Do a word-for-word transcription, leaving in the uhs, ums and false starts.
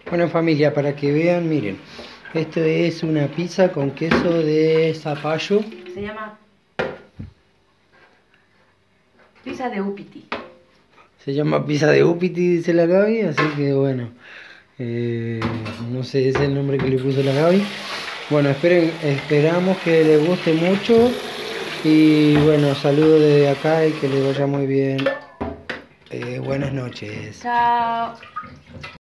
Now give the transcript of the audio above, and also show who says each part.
Speaker 1: Bueno, familia, para que vean, miren, esto es una pizza con queso de zapallo.
Speaker 2: Se llama pizza de Upiti.
Speaker 1: Se llama pizza de Upiti, dice la Gaby, así que bueno, eh, no sé, ese es el nombre que le puso la Gaby. Bueno, esperen, esperamos que les guste mucho y bueno, saludos desde acá y que les vaya muy bien. Eh, buenas noches.
Speaker 2: Chao.